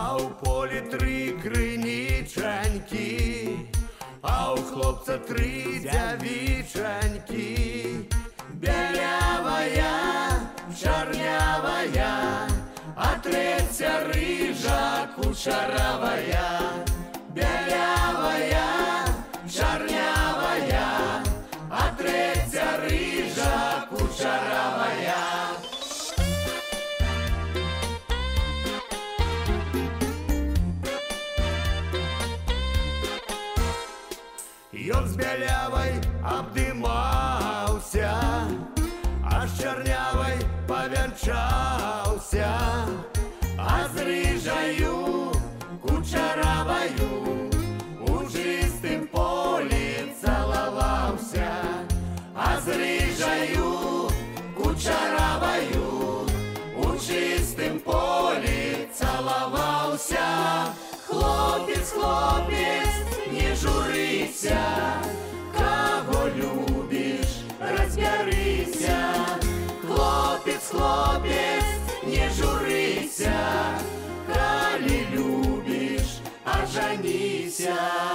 а у полі 3 криниченьки, а у хлопця 3 дявиченьки. Белявая, чернявая, а третья рыжа кучеравая. Белявая, чернявая, а третья рыжа кучеравая. Ён з белявой обдымался, а с чернявой повенчался, а с рыжою кучеравою у чистым поле целовался, а с рыжою кучеравою у чистым поле целовался. Хлопец, хлопец, не журися, кого любишь, разберися. Хлопец, хлопец, не журися, коли любишь, оженися.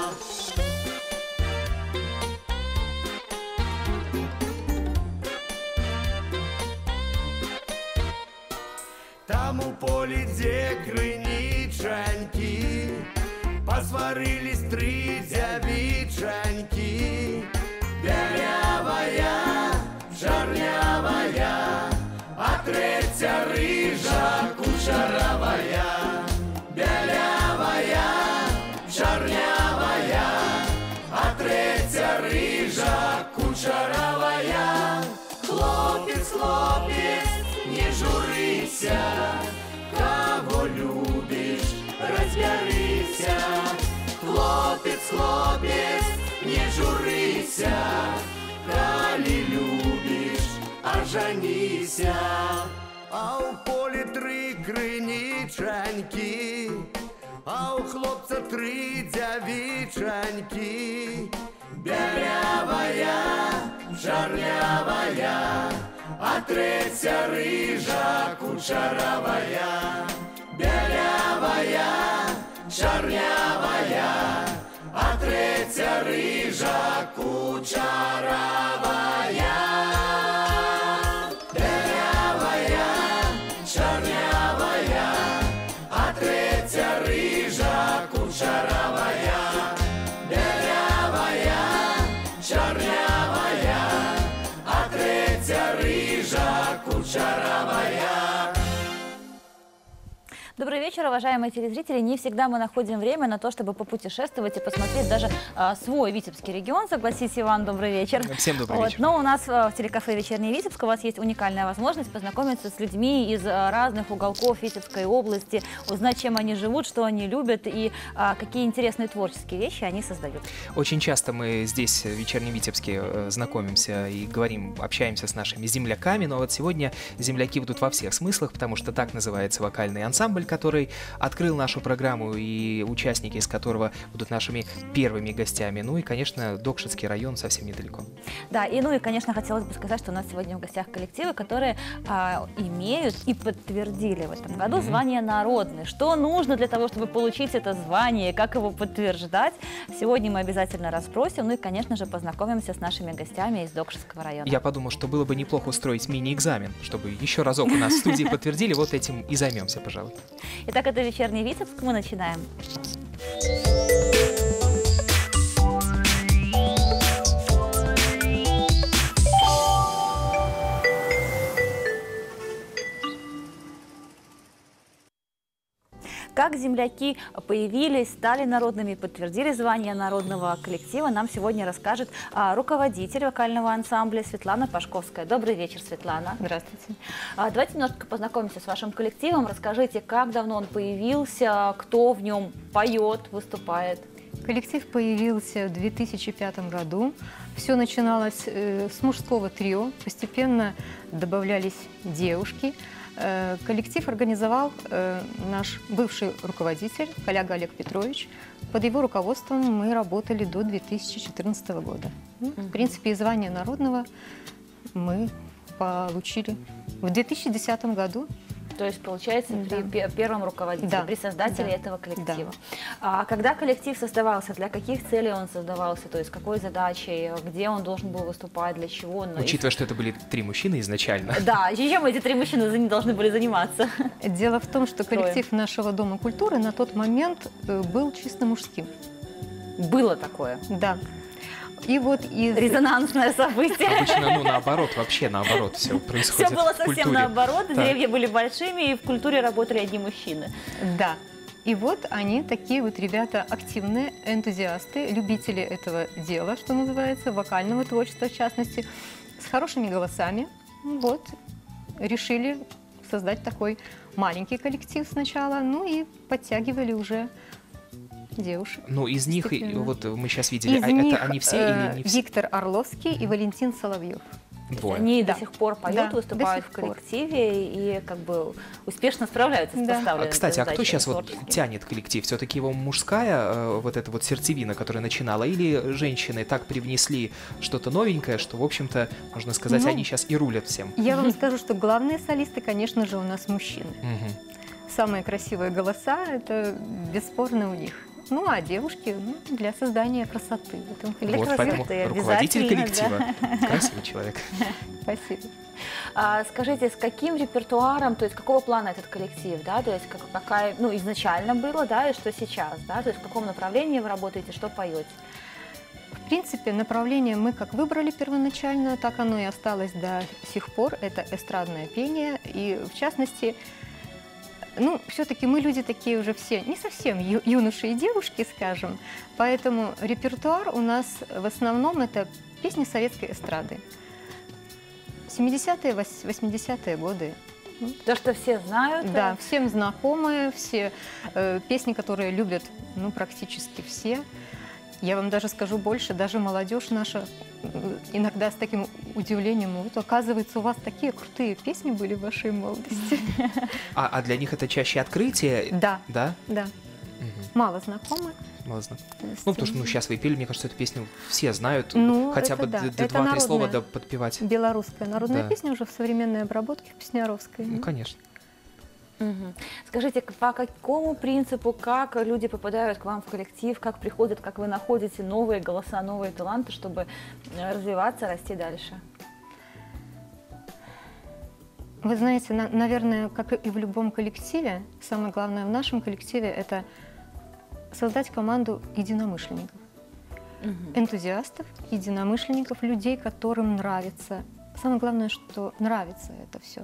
Там у поля 2 криниченьки, посварились 3 дявиченьки. Белявая, чернявая, а третья рыжа кучеравая. Белявая, чернявая, а третья рыжа кучеравая. Хлопец, хлопец, не журися, кого любишь, разберися. Хлопец, хлопец, не журися, коли любишь, оженися. А у полі 3 криниченьки, а у хлопця 3 дявиченьки. Белявая, чернявая, а третья рыжа кучеравая. Белявая, чернявая, а третья рыжа кучеравая. Белявая, чернявая, а третья рыжа кучеравая. Белявая, чернявая, а третья рыжа кучеравая. Добрый вечер, уважаемые телезрители. Не всегда мы находим время на то, чтобы попутешествовать и посмотреть даже свой Витебский регион. Согласись, Иван, добрый вечер. Всем добрый вечер. Но у нас в телекафе «Вечерний Витебск» у вас есть уникальная возможность познакомиться с людьми из разных уголков Витебской области, узнать, чем они живут, что они любят и какие интересные творческие вещи они создают. Очень часто мы здесь, в «Вечернем Витебске», знакомимся и говорим, общаемся с нашими земляками, но вот сегодня земляки будут во всех смыслах, потому что так называется вокальный ансамбль, который открыл нашу программу и участники из которого будут нашими первыми гостями. Ну и, конечно, Докшицкий район совсем недалеко. Да, и конечно, хотелось бы сказать, что у нас сегодня в гостях коллективы, которые имеют и подтвердили в этом году звание народный. Что нужно для того, чтобы получить это звание, как его подтверждать? Сегодня мы обязательно расспросим, ну и, конечно же, познакомимся с нашими гостями из Докшицкого района. Я подумал, что было бы неплохо устроить мини-экзамен, чтобы еще разок у нас в студии подтвердили, вот этим и займемся, пожалуй. Итак, это «Вечерний Витебск», мы начинаем. Как земляки появились, стали народными, подтвердили звание народного коллектива, нам сегодня расскажет руководитель вокального ансамбля Светлана Пашковская. Добрый вечер, Светлана. Здравствуйте. Давайте немножко познакомимся с вашим коллективом. Расскажите, как давно он появился, кто в нем поет, выступает. Коллектив появился в 2005 году. Все начиналось с мужского трио, постепенно добавлялись девушки. Коллектив организовал наш бывший руководитель, коллега Олег Петрович. Под его руководством мы работали до 2014 года. В принципе, и звание народного мы получили в 2010 году. То есть, получается, Да. при первом руководителе, Да. при создателе Да. этого коллектива. Да. А когда коллектив создавался, для каких целей он создавался, то есть, какой задачей, где он должен был выступать, для чего? Ну, Учитывая, что это были 3 мужчины изначально. Да, и чем эти 3 мужчины должны были заниматься? Дело в том, что Трое. коллектив нашего Дома культуры на тот момент был чисто мужским. Было такое. Да. И вот из... Резонансное событие. Обычно, ну, наоборот, вообще наоборот все происходит Все было в совсем культуре. наоборот, Так. деревья были большими, и в культуре работали одни мужчины. Да. И вот они такие вот ребята активные, энтузиасты, любители этого дела, что называется, вокального творчества в частности, с хорошими голосами. Вот. Решили создать такой маленький коллектив сначала, ну и подтягивали уже девушек. Ну, из них, Постепенно. вот мы сейчас видели, Из а них это они все или не все? Виктор Орловский и Валентин Соловьев. Двое. Они Да. до сих пор поют, Да, выступают до в сих пор. коллективе и как бы успешно справляются с Да. поставленными Кстати, а кто задачами сейчас вот творческими. тянет коллектив? Все-таки его мужская вот эта вот сердцевина, которая начинала, или женщины так привнесли что-то новенькое, что, в общем-то, можно сказать, Ну, они сейчас и рулят всем? Я вам скажу, что главные солисты, конечно же, у нас мужчины. Мгм. Самые красивые голоса – это бесспорно у них. Ну, а девушки для создания красоты в этом коллективе. Вот, поэтому красоты, руководитель обязательно, коллектива. Красивый человек. Спасибо. А скажите, с каким репертуаром, то есть какого плана этот коллектив, да, то есть какая, ну, изначально было, да, и что сейчас, да, то есть в каком направлении вы работаете, что поете? В принципе, направление мы как выбрали первоначально, так оно и осталось до сих пор. Это эстрадное пение. И, в частности, ну, все-таки мы люди такие уже все, не совсем юноши и девушки, скажем. Поэтому репертуар у нас в основном это песни советской эстрады. 70-е, 80-е годы. То, что все знают. Да, всем знакомые, все песни, которые любят, ну, практически все. Я вам даже скажу больше, даже молодежь наша иногда с таким удивлением, вот, оказывается, у вас такие крутые песни были в вашей молодости. А для них это чаще открытие? Да, Да? да, Мгм. мало знакомы. Ладно. с Ну, потому что тем. сейчас вы пели, мне кажется, эту песню все знают. Ну, хотя это бы да. Это 2-3 слова народная. да подпевать. Белорусская народная Да. песня уже в современной обработке, в Песняревской. Ну, конечно. Мгм. Скажите, по какому принципу, как люди попадают к вам в коллектив, как приходят, как вы находите новые голоса, новые таланты, чтобы развиваться, расти дальше? Вы знаете, наверное, как и в любом коллективе, самое главное в нашем коллективе – это создать команду единомышленников, энтузиастов, единомышленников, людей, которым нравится. Самое главное, что нравится это все.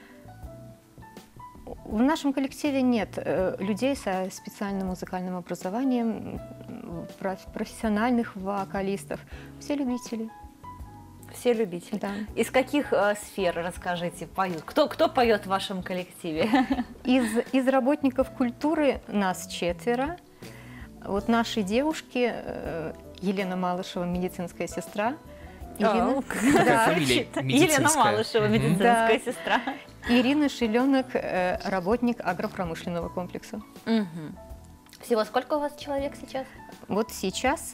В нашем коллективе нет людей со специальным музыкальным образованием, профессиональных вокалистов. Все любители. Все любители. Да. Из каких сфер, расскажите, поют? Кто поет в вашем коллективе? Из работников культуры нас 4. Вот наши девушки, Елена Малышева, медицинская сестра, Ирина, Какая фамилия Елена медицинская. Малышева, Мгм. медицинская Да. сестра. Ирина Шиленок, работник агропромышленного комплекса. Мгм. Всего сколько у вас человек сейчас? Вот сейчас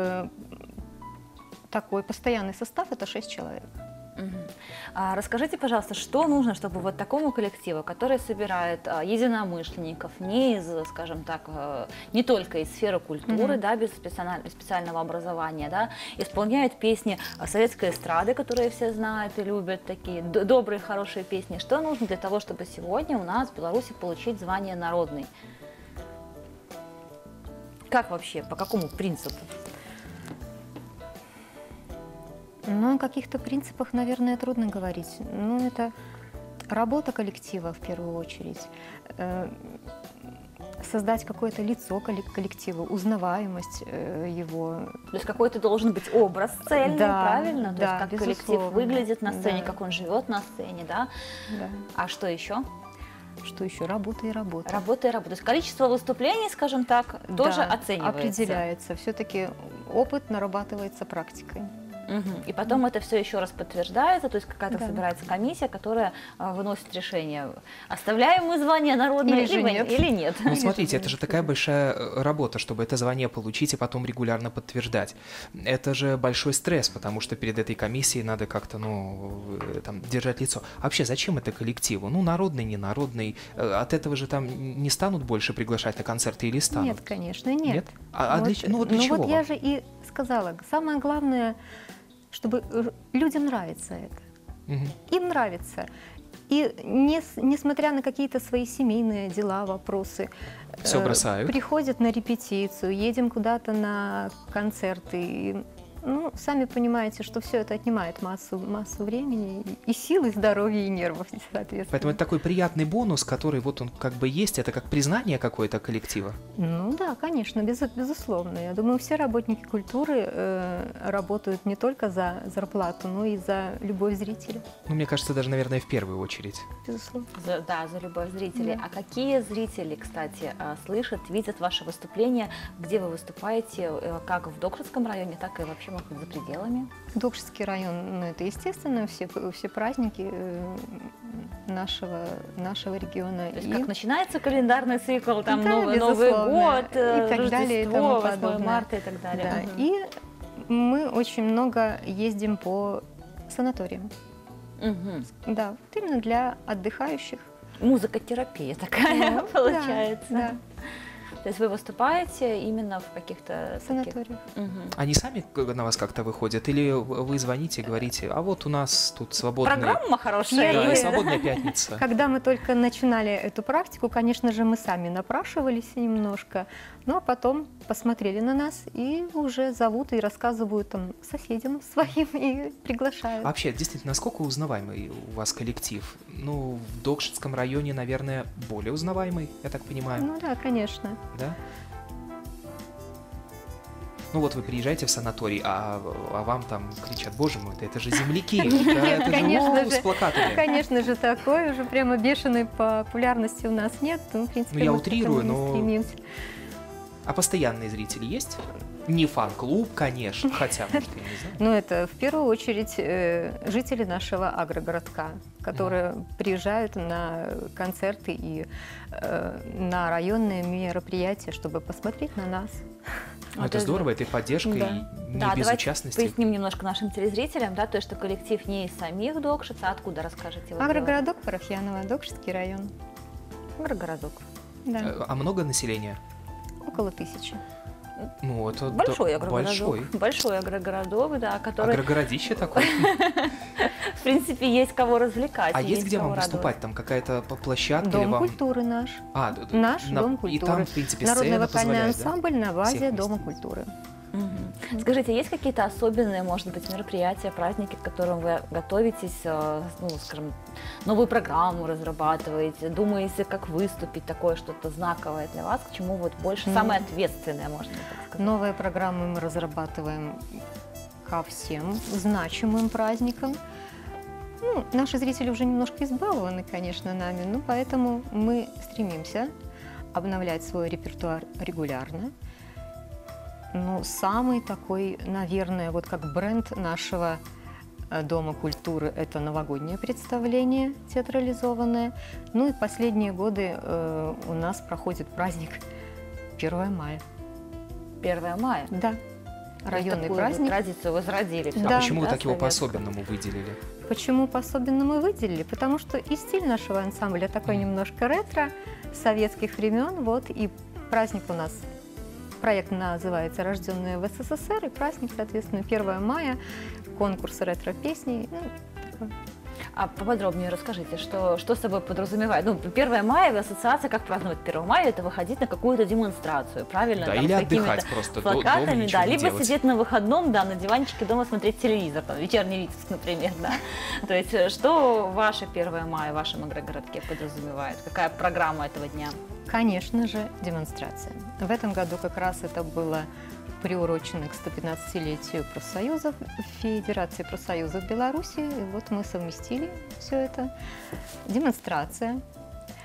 такой постоянный состав – это 6 человек. Мгм. Расскажите, пожалуйста, что нужно, чтобы вот такому коллективу, который собирает единомышленников, не из, скажем так, не только из сферы культуры, да, без специального образования, да, исполняет песни советской эстрады, которые все знают и любят, такие добрые, хорошие песни. Что нужно для того, чтобы сегодня у нас в Беларуси получить звание народный? Как вообще, по какому принципу? Ну, о каких-то принципах, наверное, трудно говорить. Ну, это работа коллектива в первую очередь. Создать какое-то лицо коллектива, узнаваемость его. То есть какой-то должен быть образ цельный, Да, правильно? То да, есть как коллектив безусловно. выглядит на сцене, Да. как он живет на сцене, да? Да. А что еще? Что еще? Работа и работа. Работа и работа. То есть количество выступлений, скажем так, тоже Да, оценивается. определяется. Все-таки опыт нарабатывается практикой. И потом это все еще раз подтверждается, то есть какая-то Да. собирается комиссия, которая выносит решение, оставляем мы звание народное Или же нет. или нет. Ну, смотрите, это же такая большая работа, чтобы это звание получить и потом регулярно подтверждать. Это же большой стресс, потому что перед этой комиссией надо как-то, там, держать лицо. А вообще, зачем это коллективу? Ну, народный, не народный. От этого же там не станут больше приглашать на концерты или станут? Нет, конечно, нет. А для чего? Ну, вот для чего вот я вам? же и сказала, самое главное, чтобы людям нравится это. Мгм. Им нравится. И несмотря на какие-то свои семейные дела, вопросы, Всё бросают. приходят на репетицию, едем куда-то на концерты. И, ну, сами понимаете, что все это отнимает массу времени, и сил, и здоровья, и нервов, соответственно. Поэтому это такой приятный бонус, который вот он как бы есть, это как признание какое-то коллектива. Ну да, конечно, безусловно. Я думаю, все работники культуры работают не только за зарплату, но и за любовь зрителя, Ну, мне кажется, даже, наверное, в первую очередь. безусловно. За любовь зрителей. Да. А какие зрители, кстати, слышат, видят ваше выступление, где вы выступаете, как в Докшинском районе, так и вообще, может быть, за пределами? Докшинский район, ну, это естественно, все праздники нашего региона. То есть как начинается календарный цикл, там Да, Новый безусловно, год, и так далее, и тому Рождество, 8 подобное. марта и так далее. Да, Мгм. и мы очень много ездим по санаториям. Мгм. Да, вот именно для отдыхающих. Музыкотерапия такая Ну, получается. Да, То есть вы выступаете именно в каких-то да, таких... санаториях. Мгм. Они сами на вас как-то выходят? Или вы звоните и говорите, а вот у нас тут свободная, Программа хорошая. да, и вы- свободная пятница? Когда мы только начинали эту практику, конечно же, мы сами напрашивались немножко, ну а потом посмотрели на нас и уже зовут и рассказывают там соседям своим и приглашают. Вообще, действительно, насколько узнаваемый у вас коллектив? Ну, в Докшинском районе, наверное, более узнаваемый, я так понимаю, Ну да, конечно. да? Ну вот вы приезжаете в санаторий, а вам там кричат, боже мой, это же земляки, да, это же Конечно с же. плакатами. Конечно же, такой уже прямо бешеной популярности у нас нет. Ну, в принципе, Ну, я мы к этому утрирую, не но- стремимся. А постоянные зрители есть? Не фан-клуб, конечно, хотя, может, я не знаю. Ну, это в первую очередь жители нашего агрогородка, которые приезжают на концерты и на районные мероприятия, чтобы посмотреть на нас. Ну, это здорово, это и поддержка, Да. и не Да, давайте безучастности. поясним немножко нашим телезрителям, да, то есть, что коллектив не из самих Докшица, а откуда, расскажите? вы, Агрогородок Парафьяново, Докшинский район. Агрогородок. Да, А много населения? около 1000. Ну, это Большой агрогородок. большой. Большой агрогородок, да, который, Агрогородище такое. в принципе, есть кого развлекать. А и есть где кого вам радовать. выступать? Там какая-то площадка или Дом вам... культуры наш. Наш Дом И культуры. там, в принципе, Народный сцена вокальный позволяет, да? ансамбль на базе Всех Дома вместе. культуры. Мгм. Скажите, есть какие-то особенные, может быть, мероприятия, праздники, к которым вы готовитесь, ну, скажем, новую программу разрабатываете, думаете, как выступить, такое что-то знаковое для вас, к чему вот больше, Ну, самое ответственное, можно так сказать? Новые программы мы разрабатываем ко всем значимым праздникам. Ну, наши зрители уже немножко избалованы, конечно, нами, но поэтому мы стремимся обновлять свой репертуар регулярно. Ну, самый такой, наверное, вот как бренд нашего Дома культуры – это новогоднее представление театрализованное. Ну и последние годы у нас проходит праздник 1 мая. 1 мая. Да, То есть районный такую праздник. традицию возродили. А Да, почему вы так его советскую? по-особенному выделили? Почему по-особенному выделили? Потому что и стиль нашего ансамбля такой немножко ретро, советских времен. Вот и праздник у нас, проект называется «Рожденные в СССР», и праздник, соответственно, 1 мая, конкурс ретро-песней. Ну, такой. А поподробнее расскажите, что собой подразумевает? Ну, 1 мая, ассоциация, как праздновать 1 мая, это выходить на какую-то демонстрацию, правильно? Да, Там, или с какими-то отдыхать просто дома, плакатами, ничего да, не либо делать. сидеть на выходном, да, на диванчике дома смотреть телевизор, там, вечерний Витебск, например, да. То есть, что ваше 1 мая в вашем агрогородке подразумевает? Какая программа этого дня? Конечно же, демонстрация. В этом году как раз это было приурочено к 115-летию профсоюзов, Федерации профсоюзов Беларуси. И вот мы совместили все это. Демонстрация.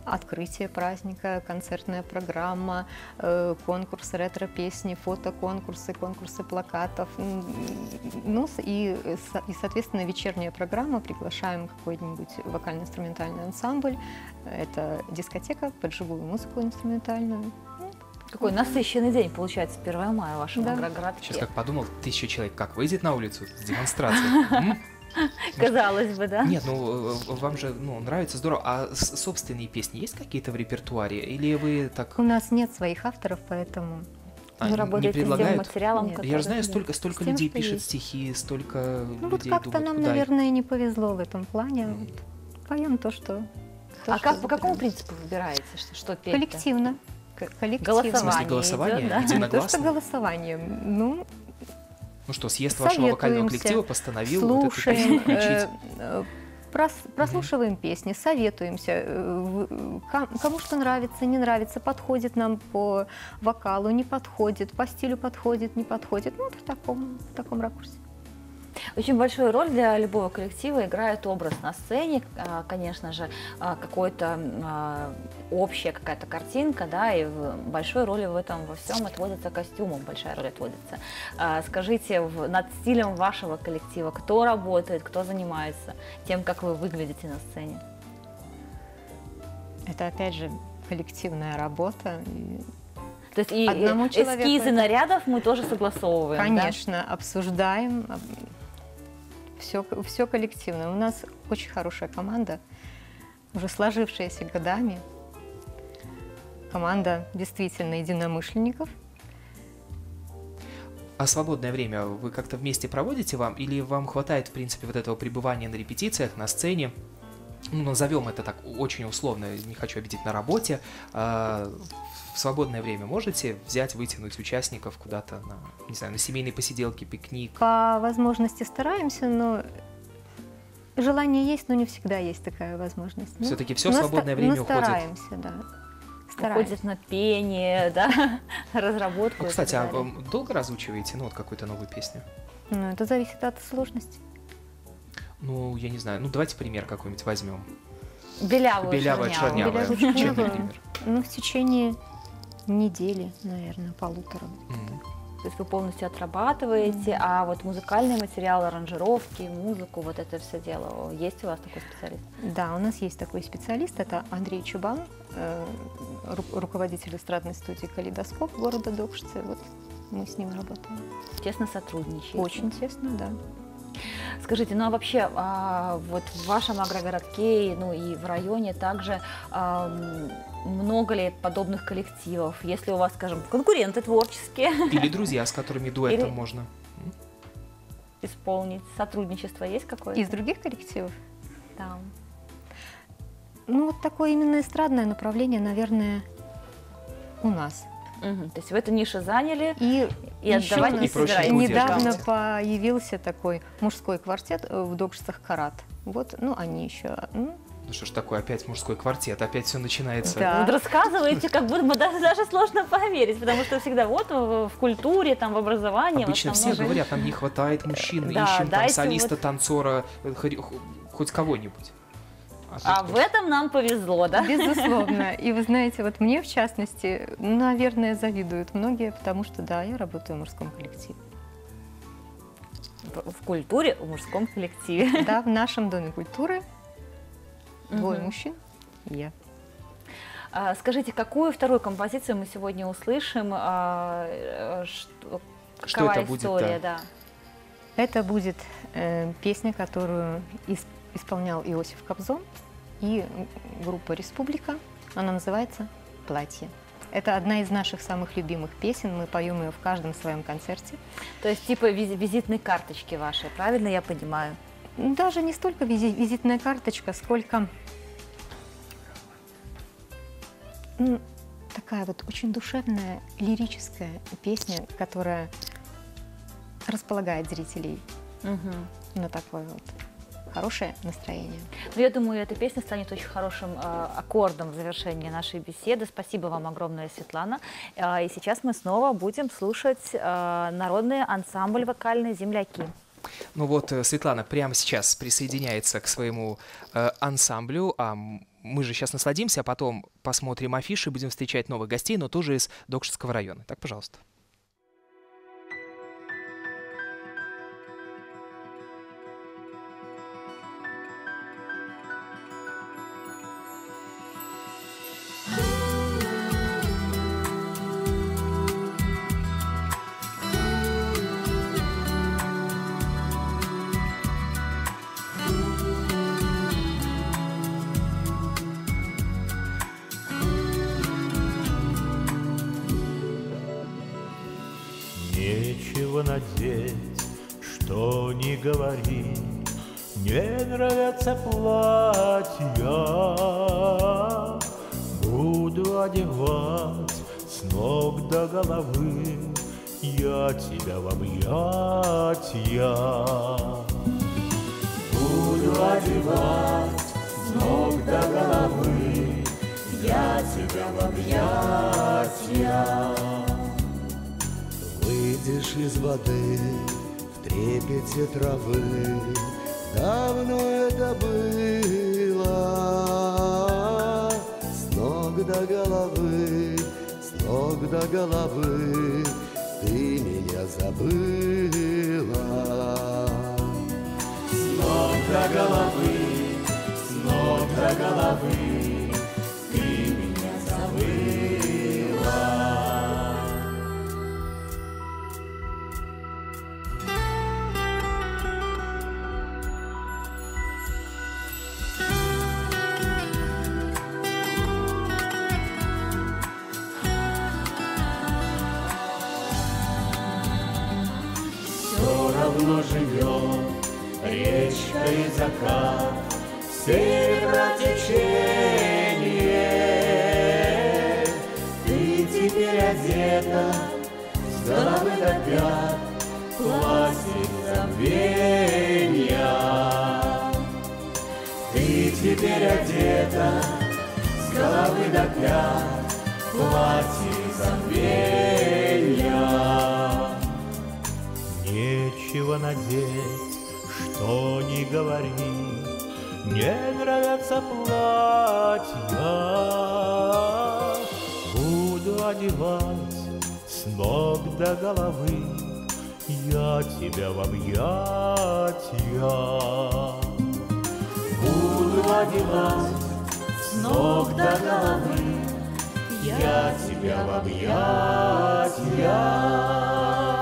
открытие праздника, концертная программа, конкурсы ретро-песни, фотоконкурсы, конкурсы плакатов. Ну, и, соответственно, вечерняя программа. Приглашаем какой-нибудь вокально-инструментальный ансамбль. Это дискотека под живую музыку инструментальную. Какой насыщенный день получается 1 мая в вашем агрогородке. Сейчас как подумал, 1000 человек как выйдет на улицу с демонстрацией? Казалось бы, да? Нет, ну вам же нравится, здорово. А собственные песни есть какие-то в репертуаре? Или вы так... У нас нет своих авторов, поэтому... Вы работаете с тем материалом, который... Я же знаю, столько людей пишет стихи, столько ну, людей вот как-то нам, наверное, не повезло в этом плане. Вот поем то, что... А как, по какому принципу выбираете, что петь? Коллективно. Голосование. В смысле голосование? Идет, да? Единогласно? То, что голосование. Ну что, съезд вашего вокального коллектива постановил слушаем, вот это включить? Прослушиваем песни, советуемся, кому что нравится, не нравится, подходит нам по вокалу, не подходит, по стилю подходит, не подходит. Ну, в таком ракурсе. Очень большую роль для любого коллектива играет образ на сцене, конечно же, какая-то общая какая-то картинка, да, и большой роли в этом во всем отводится костюмам, большая роль отводится. Скажите, над стилем вашего коллектива кто работает, кто занимается тем, как вы выглядите на сцене? Это, опять же, коллективная работа. То есть и эскизы нарядов мы тоже согласовываем, конечно, да? Обсуждаем. Все коллективно. У нас очень хорошая команда, уже сложившаяся годами. Команда действительно единомышленников. А свободное время вы как-то вместе проводите или вам хватает, в принципе, вот этого пребывания на репетициях, на сцене? Ну, назовем это так очень условно, не хочу обидеть, на работе. В свободное время можете взять, вытянуть участников куда-то на семейные посиделки, пикник? По возможности стараемся, но желание есть, но не всегда есть такая возможность. Все-таки все свободное время уходит? Стараемся, да. Уходит на пение, да, разработку. Кстати, а вы долго разучиваете какую-то новую песню? Ну, это зависит от сложности. Ну, я не знаю. Ну, давайте пример какой-нибудь возьмем. Белявая, чернявая. Учебный пример. Ну, в течение недели, наверное, 1,5. То есть вы полностью отрабатываете, а вот музыкальный материал, аранжировки, музыку, вот это все дело, есть у вас такой специалист? Да, у нас есть такой специалист, это Андрей Чубан, руководитель эстрадной студии «Калейдоскоп» города Докшицы. Вот мы с ним работаем. Тесно сотрудничаете? Очень тесно, да. Скажите, ну а вообще вот в вашем агрогородке, ну и в районе также много ли подобных коллективов? Если у вас, скажем, конкуренты творческие? Или друзья, с которыми дуэтом можно исполнить. Сотрудничество есть какое-то? Из других коллективов? Да. Ну вот такое именно эстрадное направление, наверное, у нас. То есть вы эту нишу заняли и отдавать не собираетесь? Недавно появился такой мужской квартет в Докшицах «Карат». Вот, ну они еще... Ну что ж такое, опять мужской квартет, опять все начинается. Да. Вот рассказываете, как будто бы даже сложно поверить, потому что всегда вот в культуре, там, в образовании... Обычно все говорят, нам не хватает мужчин, ищем там солиста, танцора, хоть кого-нибудь. А в этом нам повезло, да? Безусловно. И вы знаете, вот мне, в частности, наверное, завидуют многие, потому что, да, я работаю в мужском коллективе. В культуре, в мужском коллективе. Да, в нашем доме культуры 2 мужчин и я. Скажите, какую вторую композицию мы сегодня услышим? Что это будет, история, да? Это будет песня, которую исполнял Иосиф Кобзон и группа «Республика». Она называется «Платье». Это одна из наших самых любимых песен. Мы поем ее в каждом своем концерте. То есть типа визитной карточки вашей, правильно я понимаю? Даже не столько визитная карточка, сколько такая вот очень душевная, лирическая песня, которая располагает зрителей на такое вот хорошее настроение. Ну, я думаю, эта песня станет очень хорошим аккордом в завершении нашей беседы. Спасибо вам огромное, Светлана. И сейчас мы снова будем слушать народный ансамбль вокальный «Земляки». Ну вот, Светлана прямо сейчас присоединяется к своему ансамблю, а мы же сейчас насладимся, а потом посмотрим афиши, будем встречать новых гостей, но тоже из Докшинского района. Так, пожалуйста. Нечего надеть, что не говори, не нравятся платья. Буду одевать с ног до головы я тебя в объятия. Буду одевать с ног до головы я тебя в объятия. Выйдешь из воды в трепете травы, давно это было. С ног до головы, с ног до головы ты меня забыла. С ног до головы, с ног до головы ты меня забыла. Равно живет речка и закат, северотечение. Ты теперь одета с головы до пят в платье забвенья. Ты теперь одета с головы до пят в платье забвенья. Нечего надеть, что не говори, не нравятся платья. Буду одевать с ног до головы я тебя в объятия. Буду одевать с ног до головы я тебя в объятия.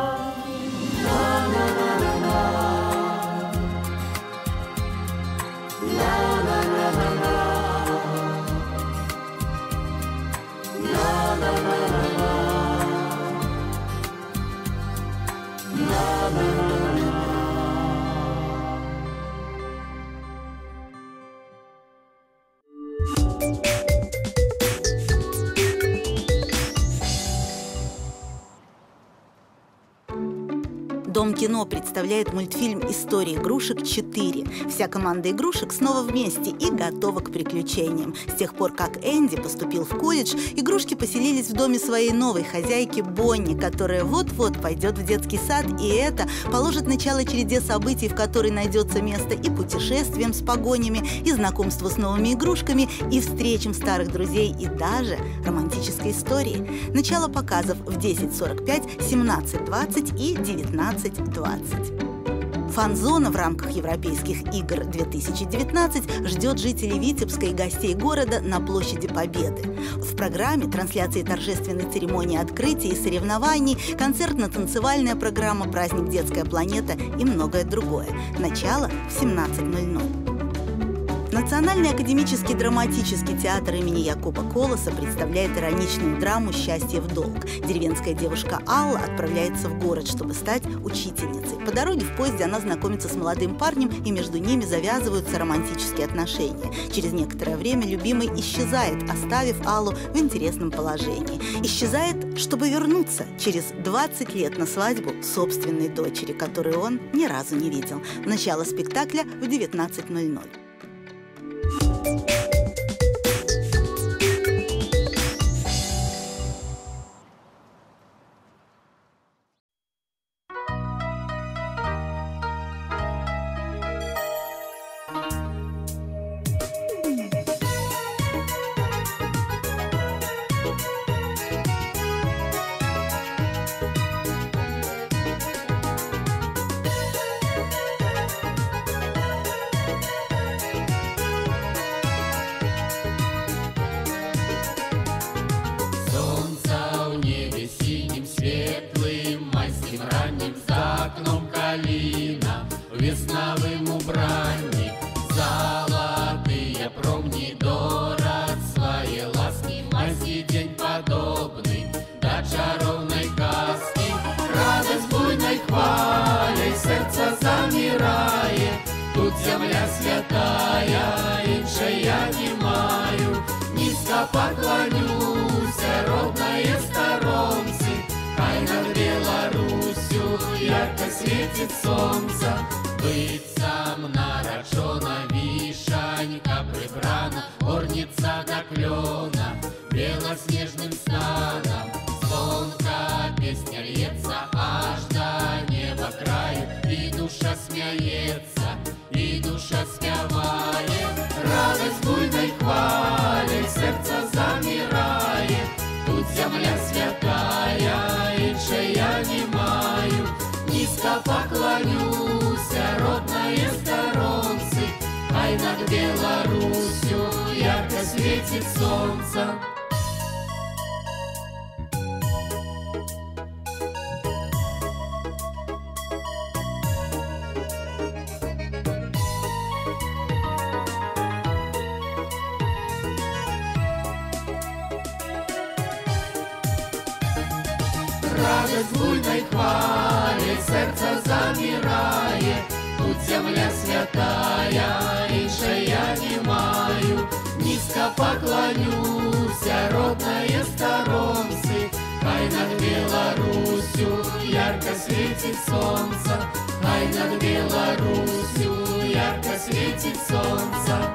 Дом кино представляет мультфильм «История игрушек 4». Вся команда игрушек снова вместе и готова к приключениям. С тех пор, как Энди поступил в колледж, игрушки поселились в доме своей новой хозяйки Бонни, которая вот-вот пойдет в детский сад, и это положит начало череде событий, в которой найдется место и путешествиям с погонями, и знакомству с новыми игрушками, и встречам старых друзей, и даже романтической истории. Начало показов в 10:45, 17:20 и 19:20. Фан-зона в рамках Европейских игр 2019 ждет жителей Витебска и гостей города на площади Победы. В программе трансляции торжественной церемонии открытия и соревнований, концертно-танцевальная программа «Праздник Детская планета» и многое другое. Начало в 17:00. Национальный академический драматический театр имени Якуба Колоса представляет ироничную драму «Счастье в долг». Деревенская девушка Алла отправляется в город, чтобы стать учительницей. По дороге в поезде она знакомится с молодым парнем, и между ними завязываются романтические отношения. Через некоторое время любимый исчезает, оставив Аллу в интересном положении. Исчезает, чтобы вернуться через 20 лет на свадьбу собственной дочери, которую он ни разу не видел. Начало спектакля в 19:00. светлым майским ранним, за окном калина, весновым убранник, золотые промни дорог своей ласки, майский день подобный до чаровной каски. Радость буйной хвалей сердце замирает, тут земля святая, инше я не маю. Низко поклонюсь, родные сторонцы, хай над Беларусью ярко светит солнце. Быть сам нарочена, вишенька прибрана, орница до клена белоснежным станом. Звонко песня льется аж до неба краю, и душа смеется, и душа спевает. Радость буйной хвалей сердце замирает, тут земля святая, инше я не маю. Низко поклонюсь, родные сторонцы, ай над Беларусью ярко светит солнце. Радость буйной хвалей сердце замирает, тут земля святая, инше я не маю. Низко поклонюсь, родные сторонцы, хай над Беларусью ярко светит солнце, хай над Беларусью ярко светит солнце.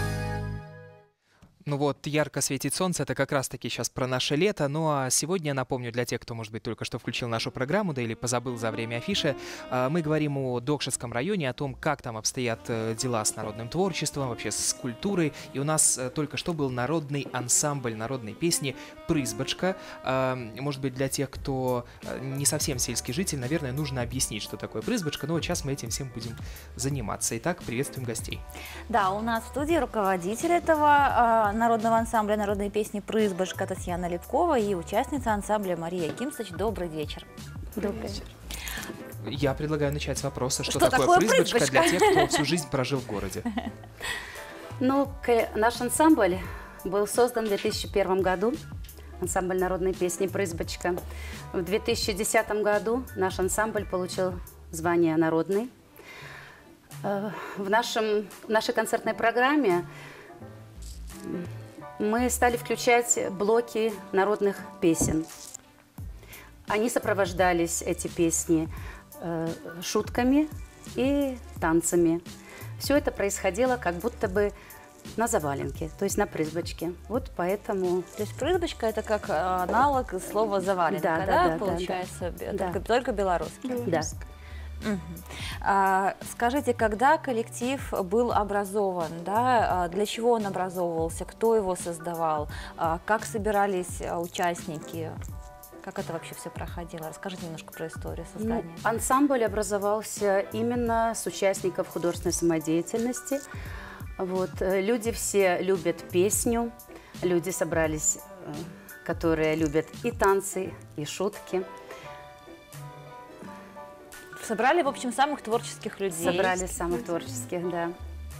Ну вот, ярко светит солнце, это как раз-таки сейчас про наше лето. Ну а сегодня, напомню, для тех, кто, может быть, только что включил нашу программу, да или позабыл за время афиши, мы говорим о Докшевском районе, о том, как там обстоят дела с народным творчеством, вообще с культурой. И у нас только что был народный ансамбль народной песни «Прызбочка». Может быть, для тех, кто не совсем сельский житель, наверное, нужно объяснить, что такое «Прызбочка», но вот сейчас мы этим всем будем заниматься. Итак, приветствуем гостей. Да, у нас в студии руководитель этого народного ансамбля народной песни «Прызбочка» Татьяна Лепкова и участница ансамбля Мария Кимсач. Добрый вечер. Добрый вечер. Я предлагаю начать с вопроса, что такое «Прызбочка» для тех, кто всю жизнь прожил в городе. Ну, наш ансамбль был создан в 2001 году, ансамбль народной песни «Прызбочка». В 2010 году наш ансамбль получил звание народный. В нашей концертной программе мы стали включать блоки народных песен. Они сопровождались, эти песни, шутками и танцами. Все это происходило как будто бы на заваленке, то есть на прызбочке. Вот поэтому... То есть прызбочка — это как аналог слова заваленка, да, получается? Да. Только белорусский. Да. Угу. Скажите, когда коллектив был образован, да, для чего он образовывался, кто его создавал, как собирались участники, как это вообще все проходило? Расскажите немножко про историю создания. Ну, ансамбль образовался именно с участников художественной самодеятельности. Вот. Люди все любят песню, люди собрались, которые любят и танцы, и шутки. Собрали, в общем, самых творческих людей. Собрали самых творческих, да.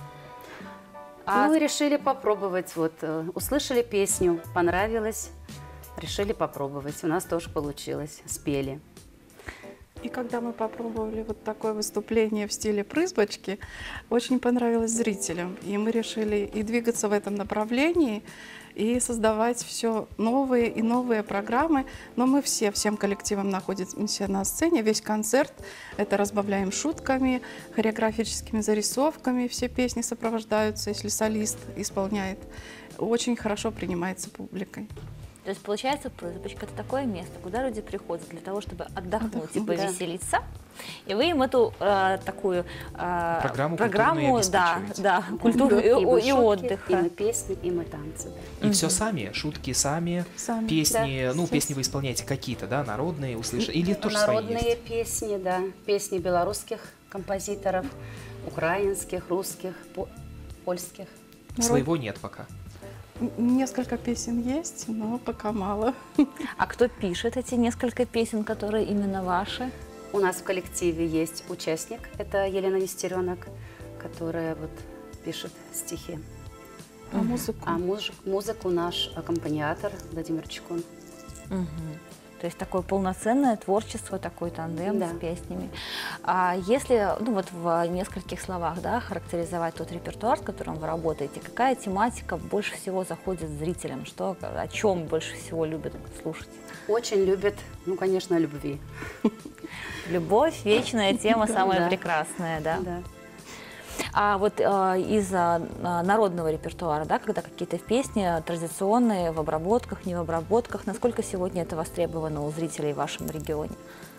Ну и решили попробовать. Вот, услышали песню, понравилось, решили попробовать. У нас тоже получилось, спели. И когда мы попробовали вот такое выступление в стиле прызбочки, очень понравилось зрителям. И мы решили и двигаться в этом направлении, и создавать все новые и новые программы. Но мы всем коллективом находимся на сцене. Весь концерт это разбавляем шутками, хореографическими зарисовками. Все песни сопровождаются, если солист исполняет. Очень хорошо принимается публикой. То есть, получается, прызбочка — это такое место, куда люди приходят для того, чтобы отдохнуть и повеселиться. И вы им эту такую программу да, культуру и отдыха. И мы песни, и мы танцы. И все сами, шутки сами. Песни, да, ну, песни вы исполняете какие-то, да, народные, услышали, или тоже свои есть? Народные песни, да, песни белорусских композиторов, украинских, русских, польских. Своего нет пока. Несколько песен есть, но пока мало. А кто пишет эти несколько песен, которые именно ваши? У нас в коллективе есть участник, это Елена Нестеренок, которая вот пишет стихи. А музыку? А музыку наш аккомпаниатор Владимир Чекун. То есть такое полноценное творчество, такой тандем Да. с песнями. А если, ну вот в нескольких словах, да, характеризовать тот репертуар, с которым вы работаете, какая тематика больше всего заходит зрителям? Что, о чем больше всего любят слушать? Очень любит, ну, конечно, любви. Любовь, вечная тема, самая Да. прекрасная, да? Да. А вот из народного репертуара, да, когда какие-то песни традиционные, в обработках, не в обработках, насколько сегодня это востребовано у зрителей в вашем регионе?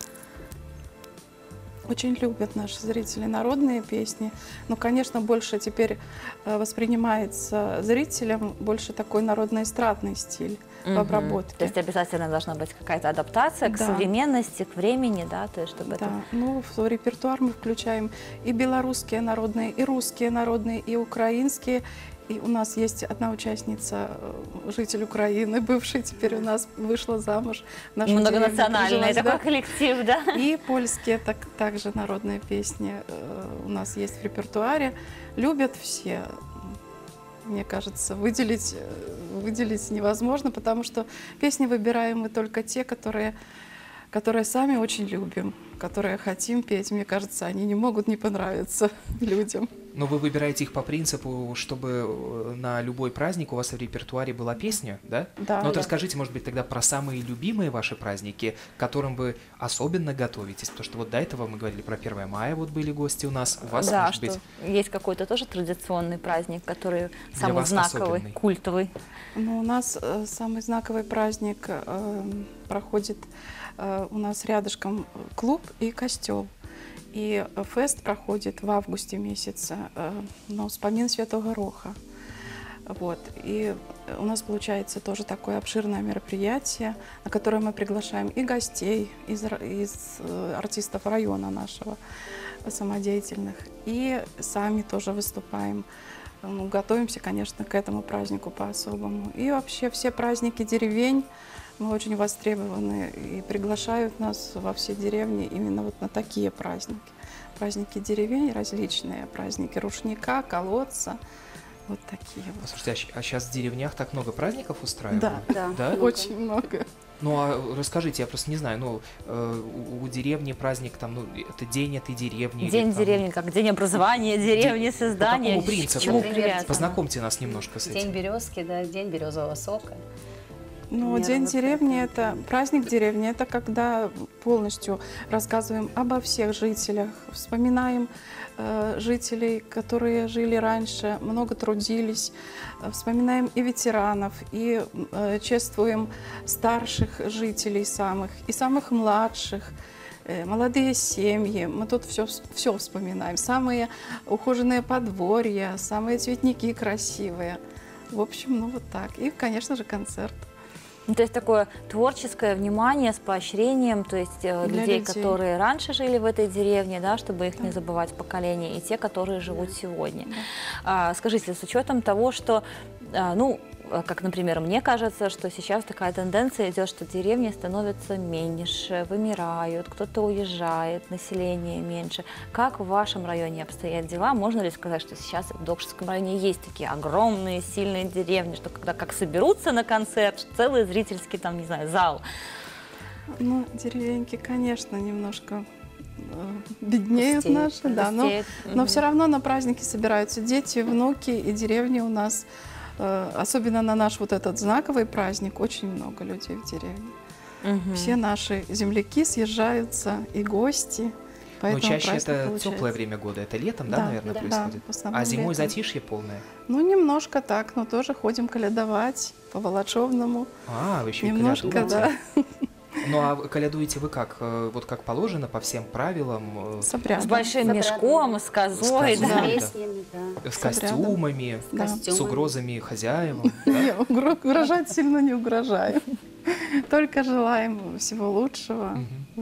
Очень любят наши зрители народные песни. Но, конечно, больше теперь воспринимается зрителям больше такой народно-эстрадный стиль в обработке. То есть обязательно должна быть какая-то адаптация к Да. современности, к времени, да, то есть чтобы Да, это... ну, в репертуар мы включаем и белорусские народные, и русские народные, и украинские. И у нас есть одна участница, житель Украины, бывший, теперь у нас вышла замуж. в нашу деревню Многонациональный прижилась, такой да. коллектив, да? И польские также народные песни у нас есть в репертуаре. Любят все. Мне кажется, выделить невозможно, потому что песни выбираем мы только те, которые сами очень любим, которые хотим петь. Мне кажется, они не могут не понравиться людям. Но вы выбираете их по принципу, чтобы на любой праздник у вас в репертуаре была песня, да? Да. Ну вот Да. расскажите, может быть, тогда про самые любимые ваши праздники, к которым вы особенно готовитесь. Потому что вот до этого мы говорили про 1 мая, вот были гости у нас. У вас, Да, может что быть, есть какой-то тоже традиционный праздник, который Для самый вас знаковый, особенный. культовый. Ну, у нас самый знаковый праздник проходит у нас рядышком клуб и костел. И фест проходит в августе месяце, на вспомин Святого Роха. Вот. И у нас получается тоже такое обширное мероприятие, на которое мы приглашаем и гостей из артистов района нашего самодеятельных, и сами тоже выступаем. Ну, готовимся, конечно, к этому празднику по-особому. И вообще все праздники деревень мы очень востребованы и приглашают нас во все деревни именно вот на такие праздники. Праздники деревень различные, праздники рушника, колодца, вот такие вот. Слушайте, а сейчас в деревнях так много праздников устраивают? Да, Да? очень много. Ну, а расскажите, я просто не знаю, ну, у деревни праздник, там, ну, это день этой деревни. или День там- деревни, как день образования деревни, создания. какому принципу? К чему Например, привязано? Познакомьте нас немножко с День этим. березки, да, день березового сока. Ну, Например, День вот деревни это. это праздник деревни, это когда полностью рассказываем обо всех жителях, вспоминаем жителей, которые жили раньше, много трудились, вспоминаем и ветеранов, и чествуем старших жителей самых, и самых младших, молодые семьи. Мы тут все вспоминаем. Самые ухоженные подворья, самые цветники красивые. В общем, ну вот так. И, конечно же, концерт. Ну, то есть такое творческое внимание с поощрением, то есть людей, людей. которые раньше жили в этой деревне, да, чтобы их не забывать поколения, и те, которые живут сегодня. Скажите, с учетом того, что, ну, как, например, мне кажется, что сейчас такая тенденция идет, что деревни становятся меньше, вымирают, кто-то уезжает, население меньше. Как в вашем районе обстоят дела? Можно ли сказать, что сейчас в Докшинском районе есть такие огромные, сильные деревни, что когда как соберутся на концерт, целый зрительский, там, не знаю, зал? Ну, деревеньки, конечно, немножко беднеют Пустеют, наши, да, Пустеют, но все равно на праздники собираются дети, внуки, и деревни у нас, особенно на наш вот этот знаковый праздник, очень много людей в деревне. Все наши земляки съезжаются, и гости. Но Поэтому чаще праздник это получается. теплое время года, это летом, да, Да, наверное, да, происходит? в основном А зимой летом. затишье полное? Ну, немножко так, но тоже ходим колядовать по Волочевному. А, вы еще и Немножко, колядуете. да, Ну, а колядуете вы как? Вот как положено, по всем правилам? с обрядом. С большим С мешком, с козой, С да. С козой. песнями, да. С обрядом. костюмами, Да. с Костюмы. угрозами хозяевам? да? Не, угрожать сильно не угрожаем. Только желаем всего лучшего. Вот.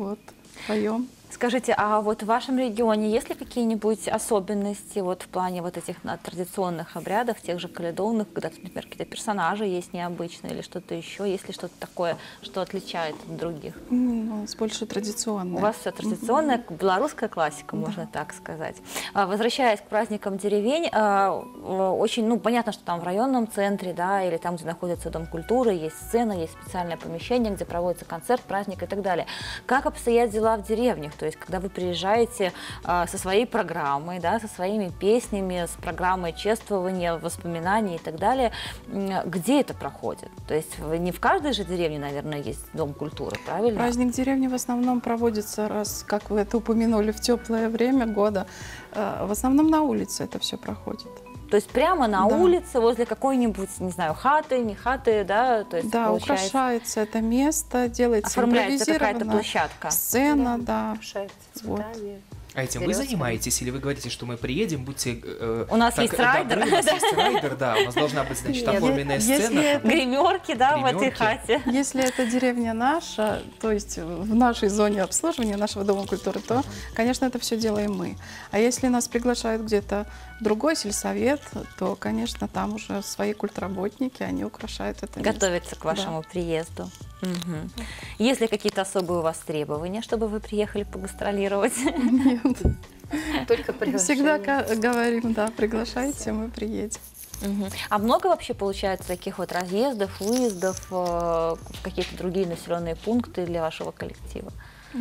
поем. Скажите, а вот в вашем регионе есть ли какие-нибудь особенности вот в плане вот этих традиционных обрядов, тех же каледовных, когда, например, какие-то персонажи есть необычные или что-то еще? Есть ли что-то такое, что отличает от других? Ну, у нас больше традиционное. У вас все традиционная, белорусская классика, можно так сказать. Возвращаясь к праздникам деревень, очень, ну, понятно, что там в районном центре, да, или там, где находится Дом культуры, есть сцена, есть специальное помещение, где проводится концерт, праздник и так далее. Как обстоят дела в деревнях? То есть, когда вы приезжаете со своей программой, да, со своими песнями, с программой чествования, воспоминаний и так далее, где это проходит? То есть не в каждой же деревне, наверное, есть Дом культуры, правильно? Праздник деревни в основном проводится, раз, как вы это упомянули, в теплое время года. В основном на улице это все проходит. То есть прямо на улице, возле какой-нибудь, не знаю, хаты, не хаты, да? То есть, да, украшается это место, делается оформляется какая-то площадка. Сцена, да. Украшается Вот. цветами. А этим вы занимаетесь, или вы говорите, что мы приедем, будьте... У нас есть райдер. У нас есть райдер, да, у нас должна быть, значит, оформленная сцена. Гримерки, да, в этой хате. Если это деревня наша, то есть в нашей зоне обслуживания нашего Дома культуры, то, конечно, это все делаем мы. А если нас приглашают где-то в другой сельсовет, то, конечно, там уже свои культработники, они украшают это место. Готовятся к вашему приезду. Угу. Есть ли какие-то особые у вас требования, чтобы вы приехали погастролировать? Нет. Только приглашение. Всегда говорим, да, приглашайте, мы приедем. Угу. А много вообще получается таких вот разъездов, выездов в какие-то другие населенные пункты для вашего коллектива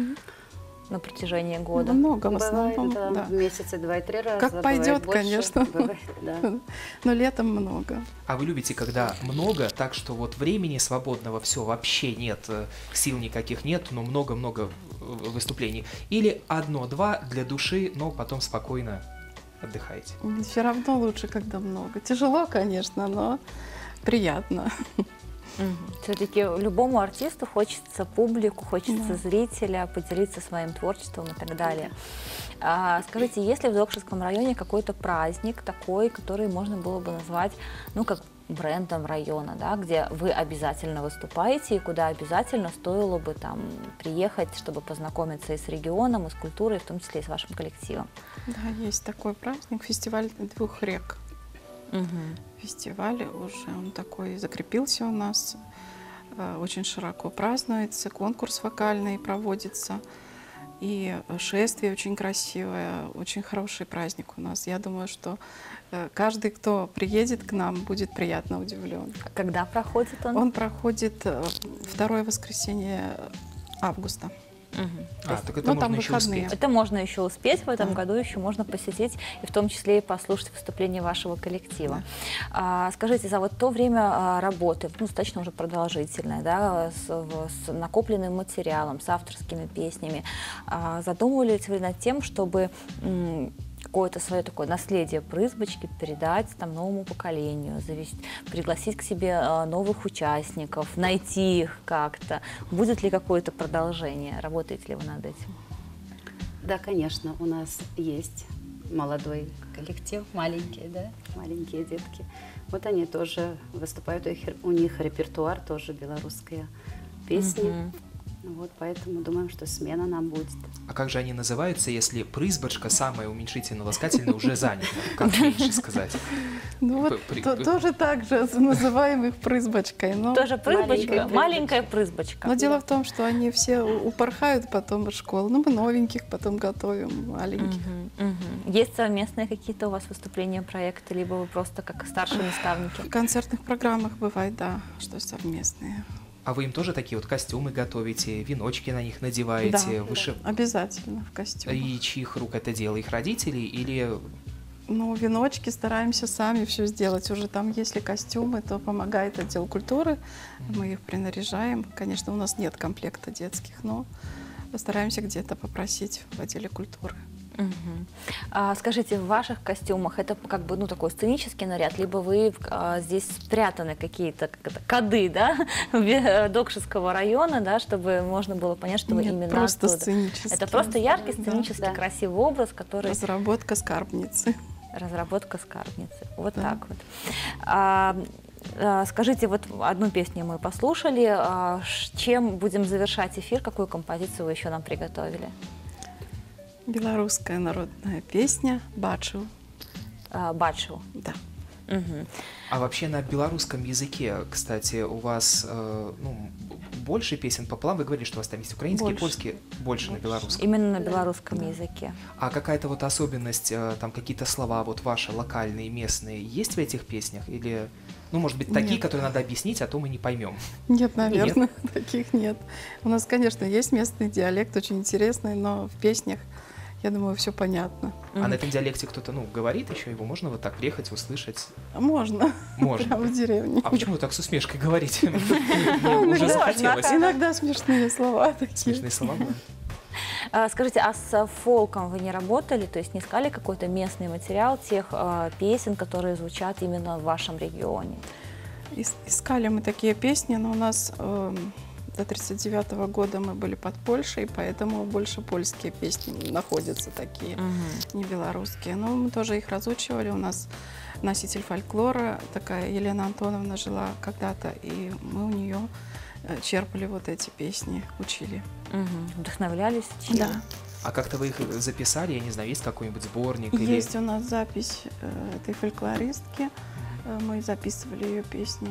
на протяжении года? Много, в Бывает, основном, да, в месяце 2-3 раза. Как пойдет, больше, конечно. Бывает, да. Но летом много. А вы любите, когда много, так что вот времени свободного все вообще нет, сил никаких нет, но много-много выступлений? Или одно-два для души, но потом спокойно отдыхаете? Все равно лучше, когда много. Тяжело, конечно, но приятно. Все-таки любому артисту хочется публику, хочется зрителя, поделиться своим творчеством и так далее. Скажите, есть ли в Докшинском районе какой-то праздник такой, который можно было бы назвать, ну, как брендом района, да, где вы обязательно выступаете и куда обязательно стоило бы там приехать, чтобы познакомиться и с регионом, и с культурой, в том числе и с вашим коллективом? Да, есть такой праздник, фестиваль двух рек. Фестиваль уже он такой закрепился у нас, очень широко празднуется, конкурс вокальный проводится, и шествие очень красивое, очень хороший праздник у нас. Я думаю, что каждый, кто приедет к нам, будет приятно удивлен. А когда проходит он? Он проходит второе воскресенье августа. Так это можно еще успеть. Это можно еще успеть в этом году, еще можно посетить, и в том числе и послушать выступление вашего коллектива. Скажите, за вот то время работы, ну, достаточно уже продолжительное, да, с накопленным материалом, с авторскими песнями, задумывались вы над тем, чтобы какое-то свое такое наследие прызбочки передать там новому поколению, пригласить к себе новых участников, найти их как-то? Будет ли какое-то продолжение? Работаете ли вы над этим? Да, конечно, у нас есть молодой коллектив, маленькие, да, маленькие детки. Вот они тоже выступают, у них репертуар тоже белорусские песни. Вот поэтому думаем, что смена нам будет. А как же они называются, если прызбочка, самая уменьшительно-ласкательная, уже занята? Как меньше сказать? Ну вот тоже так же называем их прызбочкой. Тоже прызбочка, маленькая прызбочка. Но дело в том, что они все упорхают потом из школы. Ну, мы новеньких потом готовим, маленьких. Есть совместные какие-то у вас выступления, проекты, либо вы просто как старшие наставники? В концертных программах бывает, да, что совместные. А вы им тоже такие вот костюмы готовите, веночки на них надеваете? Да, обязательно в костюмах. И чьих рук это дело? Их родителей или... Ну, веночки стараемся сами все сделать. Уже там, если костюмы, то помогает отдел культуры. Мы их принаряжаем. Конечно, у нас нет комплекта детских, но постараемся где-то попросить в отделе культуры. Скажите, в ваших костюмах это как бы, ну, такой сценический наряд, либо вы здесь спрятаны какие-то коды, да, Докшинского района, да, чтобы можно было понять, что вы именно просто оттуда? Сценический. Это просто яркий, сценический, красивый образ, который... Разработка скарбницы. Разработка скарбницы. Вот так вот. Скажите, вот одну песню мы послушали. Чем будем завершать эфир? Какую композицию вы еще нам приготовили? Белорусская народная песня «Бачу». «Бачу». Да. Угу. А вообще на белорусском языке, кстати, у вас больше песен пополам? Вы говорили, что у вас там есть украинский, польский, больше на белорусском. Именно на белорусском языке. А какая-то вот особенность, там какие-то слова вот ваши локальные, местные, есть в этих песнях? Или, ну, может быть, такие, которые надо объяснить, а то мы не поймем? Нет, наверное, таких нет. У нас, конечно, есть местный диалект, очень интересный, но в песнях, я думаю, все понятно. А на этом диалекте кто-то, говорит еще, его можно вот так приехать, услышать? Можно. Можно. Прямо в деревне. А почему вы так с усмешкой говорите? Уже захотелось. Иногда смешные слова такие. Смешные слова, да. Скажите, а с фолком вы не работали? То есть не искали какой-то местный материал тех песен, которые звучат именно в вашем регионе? Искали мы такие песни, но у нас до 1939 года мы были под Польшей, поэтому больше польские песни находятся такие, не белорусские. Но мы тоже их разучивали. У нас носитель фольклора, такая Елена Антоновна, жила когда-то, и мы у нее черпали вот эти песни, учили. Вдохновлялись? Да. А как-то вы их записали, я не знаю, есть какой-нибудь сборник? Есть у нас запись этой фольклористки, мы записывали ее песни.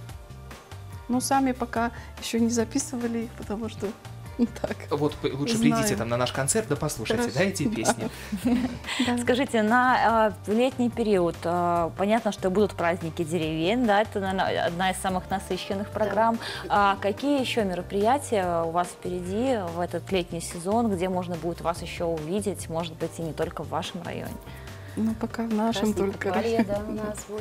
Но сами пока еще не записывали их, потому что так. Вот лучше придите там на наш концерт, да послушайте, да, эти песни. Скажите, на летний период, понятно, что будут праздники деревень, да, это, наверное, одна из самых насыщенных программ. А какие еще мероприятия у вас впереди в этот летний сезон, где можно будет вас еще увидеть, может быть, и не только в вашем районе? Ну, пока в нашем только районе. Да, у нас будет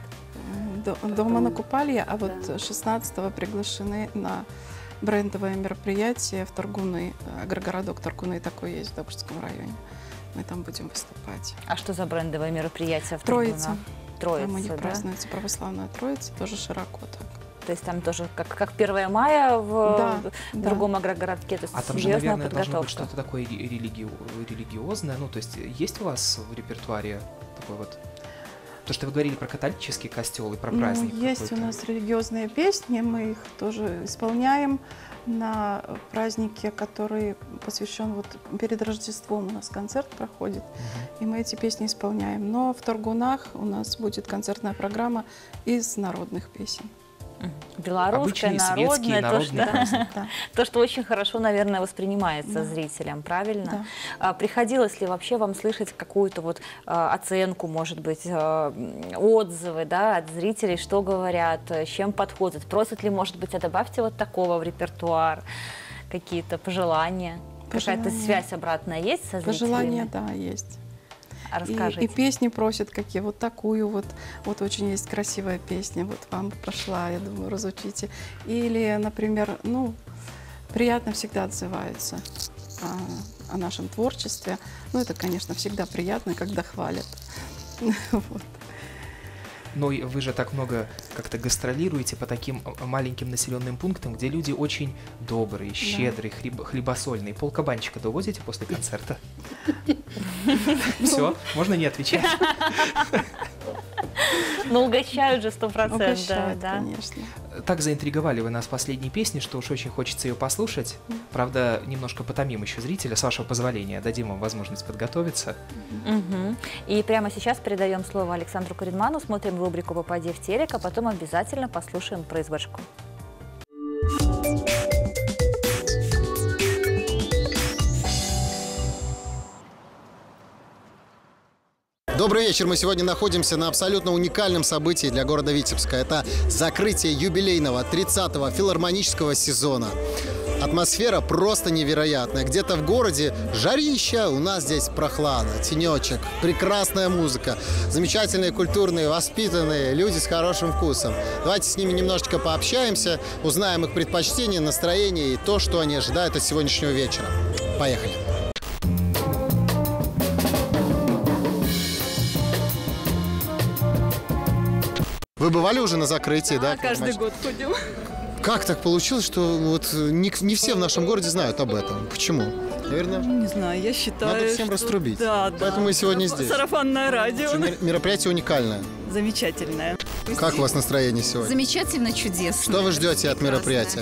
дома на Купалье, а вот 16-го приглашены на брендовое мероприятие в Торгуны, агрогородок Торгуны такой есть в Добрском районе. Мы там будем выступать. А что за брендовое мероприятие в Торгунах? Троица. Там у них празднуется православная Троица, тоже широко так. То есть там тоже как 1 мая в другом агрогородке, то есть а там же, наверное, должно быть что-то такое религиозное, то есть есть у вас в репертуаре такой вот... То, что вы говорили про католический костел и про праздник. Есть у нас религиозные песни, мы их тоже исполняем на празднике, который посвящен перед Рождеством. У нас концерт проходит, и мы эти песни исполняем. Но в Торгунах у нас будет концертная программа из народных песен. Белорусская, народная, то, что очень хорошо, наверное, воспринимается зрителям, правильно? Да. Приходилось ли вообще вам слышать какую-то оценку, может быть, отзывы, да, от зрителей, что говорят, с чем подходят? Просят ли, может быть, добавьте вот такого в репертуар, какие-то пожелания? Какая-то связь обратная есть со зрителями? Пожелания, да, есть. И песни просят какие, вот такую вот очень есть красивая песня, вот вам пошла, я думаю, разучите. Или, например, приятно всегда отзываются о нашем творчестве. Это, конечно, всегда приятно, когда хвалят. Вот. Но вы же так много как-то гастролируете по таким маленьким населенным пунктам, где люди очень добрые, щедрые, хлебосольные. Полкабанчика довозите после концерта? Все, можно не отвечать. Угощают же 100%. Угощают, конечно. Так заинтриговали вы нас последней песней, что уж очень хочется ее послушать. Правда, немножко потомим еще зрителя. С вашего позволения дадим вам возможность подготовиться. И прямо сейчас передаем слово Александру Коренману, смотрим рубрику «Попади в телек», а потом обязательно послушаем производку. Добрый вечер. Мы сегодня находимся на абсолютно уникальном событии для города Витебска. Это закрытие юбилейного 30-го филармонического сезона. Атмосфера просто невероятная. Где-то в городе жарища, у нас здесь прохлада, тенечек, прекрасная музыка, замечательные, культурные, воспитанные люди с хорошим вкусом. Давайте с ними немножечко пообщаемся, узнаем их предпочтения, настроение и то, что они ожидают от сегодняшнего вечера. Поехали! Вы бывали уже на закрытии, да? Каждый год ходим. Как так получилось, что не все в нашем городе знают об этом? Почему? Наверное, не знаю, я считаю, надо всем раструбить. Да, поэтому мы сегодня здесь. Сарафанное радио. Мероприятие уникальное. Замечательное. Как у вас настроение сегодня? Замечательно, чудесно. Что вы ждете от мероприятия?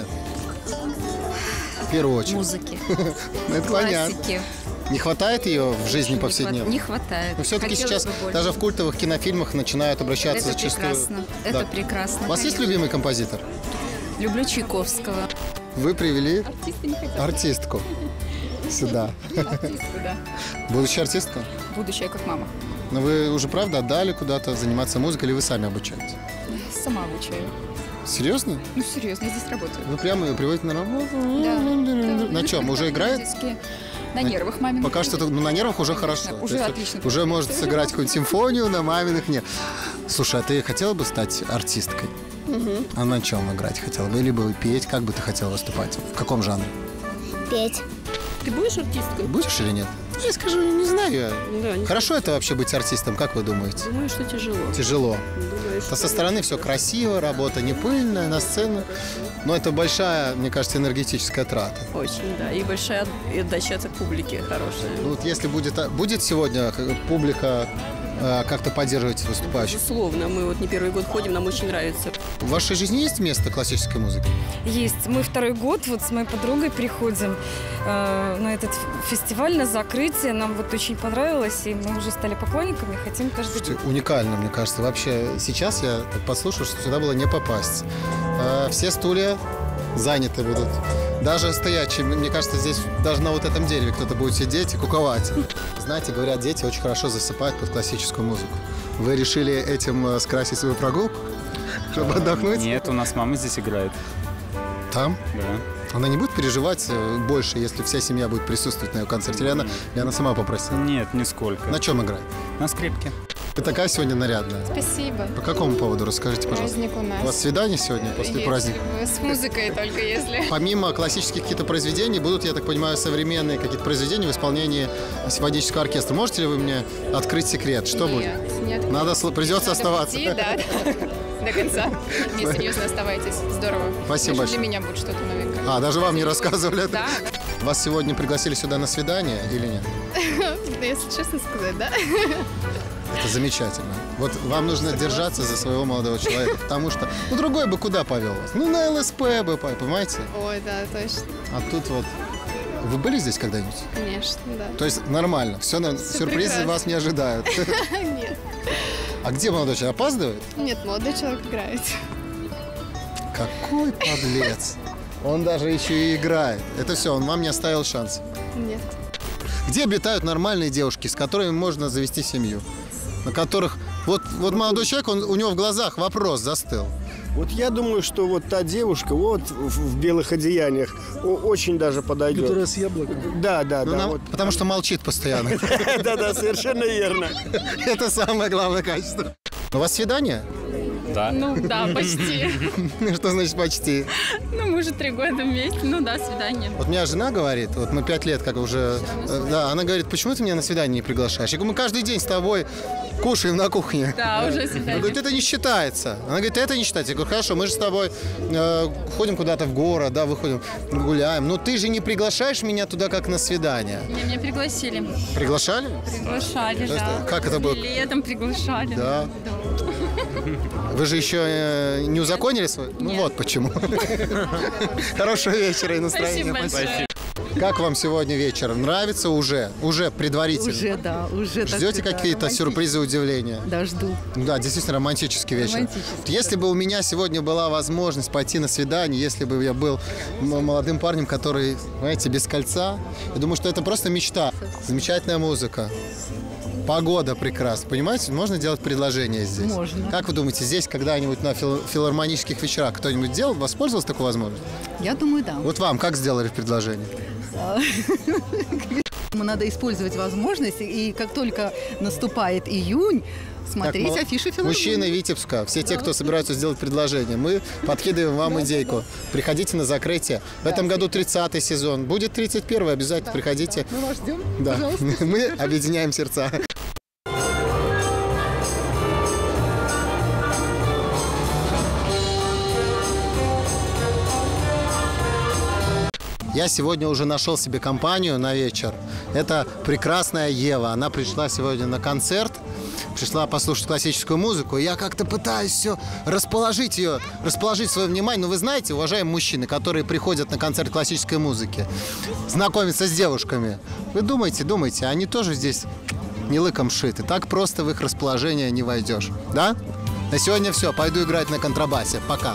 В первую очередь. Музыки. Это понятно. Не хватает ее в жизни повседневной? Не хватает. Но все-таки сейчас даже в культовых кинофильмах начинают обращаться Это зачастую. прекрасно. Это прекрасно. У вас есть любимый композитор? Люблю Чайковского. Вы привели артистку сюда. Артистку, да. Будущая артистка? Будущая как мама. Но вы уже, правда, отдали куда-то заниматься музыкой, или вы сами обучаетесь? Сама обучаю. Серьезно? Ну, серьезно, я здесь работаю. Вы прямо ее приводите на работу? Да. На чем? Уже играет? На нервах маминых. Пока что на нервах уже хорошо. Уже отлично. Уже может сыграть какую-нибудь симфонию, на маминых нет. Слушай, а ты хотела бы стать артисткой? А на чем играть хотела бы? Либо петь? Как бы ты хотела выступать? В каком жанре? Петь. Ты будешь артисткой? Будешь или нет? Я скажу, не знаю. Да, Хорошо это вообще быть артистом, как вы думаете? Думаю, что тяжело. Тяжело. Думаю, что со стороны все красиво, работа не пыльная, на сцену. Но это большая, мне кажется, энергетическая трата. Очень, да. И большая отдача от публики хорошая. Ну, вот если будет сегодня публика как-то поддерживать выступающих? Безусловно. Мы вот не первый год ходим, нам очень нравится. В вашей жизни есть место классической музыки? Есть. Мы второй год вот с моей подругой приходим на этот фестиваль, на закрытие. Нам вот очень понравилось, и мы уже стали поклонниками, хотим каждый год. Уникально, мне кажется. Вообще сейчас я послушал, что сюда было не попасть. Все стулья заняты будут. Даже стоячие. Мне кажется, здесь даже на вот этом дереве кто-то будет сидеть и куковать. Знаете, говорят, дети очень хорошо засыпают под классическую музыку. Вы решили этим скрасить свою прогулку? Чтобы отдохнуть? Нет, у нас мама здесь играет. Там? Да. Она не будет переживать больше, если вся семья будет присутствовать на ее концерте? Или она сама попросила? Нет, нисколько. На чем играет? На скрипке. Вы такая сегодня нарядная. Спасибо. По какому поводу? Расскажите, пожалуйста. Праздник у нас. У вас свидание сегодня после праздника? С музыкой только если. Помимо классических каких-то произведений, будут, я так понимаю, современные какие-то произведения в исполнении симфонического оркестра. Можете ли вы мне открыть секрет? Что будет? Нет. Придется оставаться. Прийти, да. До конца. Не, серьезно, оставайтесь. Здорово. Спасибо Даже большое. для меня будет что-то новенькое. Даже вам не рассказывали? Да. Вас сегодня пригласили сюда на свидание или нет? Если честно сказать, да. Это замечательно. Вот вам нужно держаться за своего молодого человека, потому что, другой бы куда повел вас? На ЛСП бы, понимаете? Ой, да, точно. А тут вот... Вы были здесь когда-нибудь? Конечно, да. То есть нормально, сюрпризы прекрасно. вас не ожидают? Нет. А где молодой человек? Опаздывает? Нет, молодой человек играет. Какой подлец. Он даже еще и играет. Это все, он вам не оставил шанс. Нет. Где обитают нормальные девушки, с которыми можно завести семью? На которых... Вот молодой человек, у него в глазах вопрос застыл. Вот я думаю, что вот та девушка вот в белых одеяниях очень даже подойдет. Которая с яблоком? Да. Потому что молчит постоянно. Да, совершенно верно. Это самое главное качество. У вас свидание? Да. Ну да, почти. Что значит почти? Мы уже 3 года вместе. Свидание. Вот у меня жена говорит, вот мы 5 лет как уже... Да, она говорит, почему ты меня на свидание не приглашаешь? Я говорю, мы каждый день с тобой кушаем на кухне. Да, уже свидание. Она говорит, это не считается. Она говорит, это не считается. Я говорю, хорошо, мы же с тобой ходим куда-то в город, да, выходим, гуляем. Но ты же не приглашаешь меня туда как на свидание. Меня пригласили. Приглашали? Приглашали, да. Как это было? Летом приглашали. Да. Вы же еще не узаконили свой? Ну вот почему. Хорошего вечера и настроения. Спасибо. Как вам сегодня вечер? Нравится уже? Уже предварительно? Уже, да. Уже. Ждете какие-то сюрпризы, удивления? Да, жду. Да, действительно романтический вечер. Если бы у меня сегодня была возможность пойти на свидание, если бы я был молодым парнем, который, знаете, без кольца, я думаю, что это просто мечта. Замечательная музыка. Погода прекрасна, понимаете? Можно делать предложение здесь? Можно. Как вы думаете, здесь когда-нибудь на филармонических вечерах кто-нибудь воспользовался такой возможностью? Я думаю, да. Вот вам как сделали предложение? Надо использовать возможность, и как только наступает июнь, смотреть афиши филармонии. Мужчины Витебска, все те, кто собираются сделать предложение, мы подкидываем вам идейку. Приходите на закрытие. В этом году 30-й сезон. Будет 31-й, обязательно приходите. Мы вас ждем, да. пожалуйста. Мы объединяем сердца. Я сегодня уже нашел себе компанию на вечер. Это прекрасная Ева. Она пришла сегодня на концерт. пришла послушать классическую музыку, и я как-то пытаюсь все расположить свое внимание. Но вы знаете, уважаемые мужчины, которые приходят на концерт классической музыки, знакомиться с девушками, вы думаете, они тоже здесь не лыком шиты. Так просто в их расположение не войдешь. Да? На сегодня все. Пойду играть на контрабасе. Пока.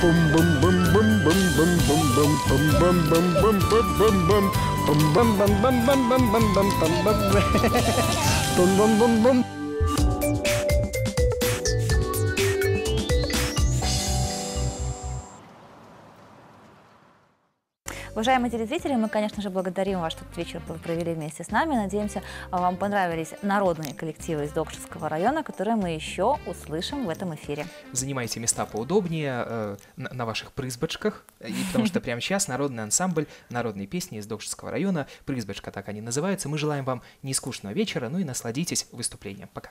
Уважаемые телезрители, мы, конечно же, благодарим вас, что этот вечер вы провели вместе с нами. Надеемся, вам понравились народные коллективы из Докшевского района, которые мы еще услышим в этом эфире. Занимайте места поудобнее на ваших прызбочках, потому что прямо сейчас народный ансамбль, народные песни из Докшевского района, прызбочка, так они называются. Мы желаем вам нескучного вечера, ну и насладитесь выступлением. Пока.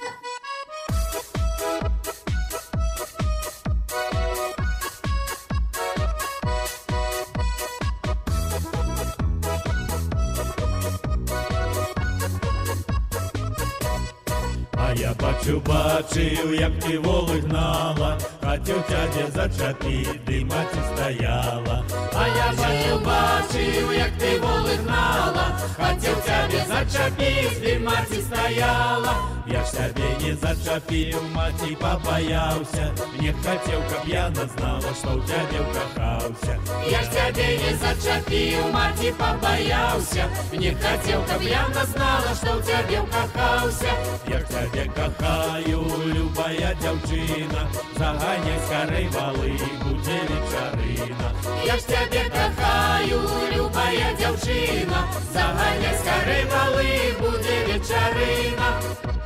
Я бачив, як ти воли гнала, хотів тяде зачепити, диматі стояла. А я бачив, як ти воли гнала, хотів тяде зачепити, диматі стояла. Я ж тебе не зачепил, мати побоялся, не хотел, каб яна знала, что у тебя укахался. Я ж тебе не зачепил, мати побоялся, не хотел, каб яна знала, что у тебя укахался. Я к тебе кахаю, любая девчина, заганяй скорей валы, буде вечерина. Я ж тебе кахаю, любая девчина, заганяй скорей валы, буде вечерина.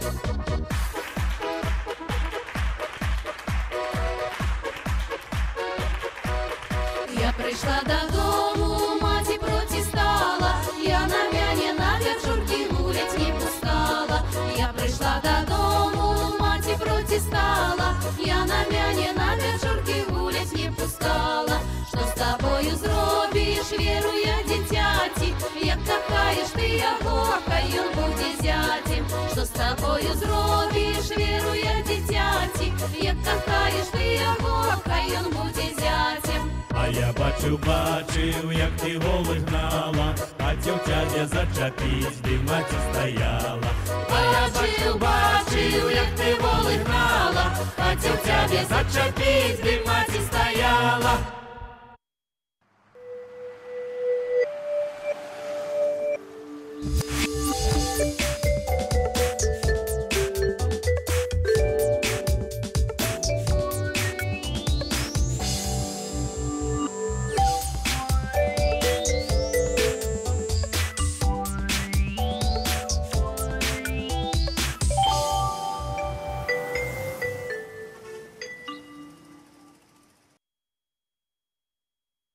Я прийшла додому, маті протістала, я на мяне на вечорки гулять не пускала. Я прийшла додому, маті протістала, я на мяне на вечорки гулять не пускала. Що з тобою зробиш, віру я, дитяті, як кохаєш ти його, хай він буде зятем. Що з тобою зробиш, віру я, дитяті, як кохаєш ти його, хай він буде зятем. А я бачив, як ти воли гнала, хотів тяде зачепить, диматі стояла. А я бачив, як ти воли гнала, хотів тяде зачепить, диматі стояла.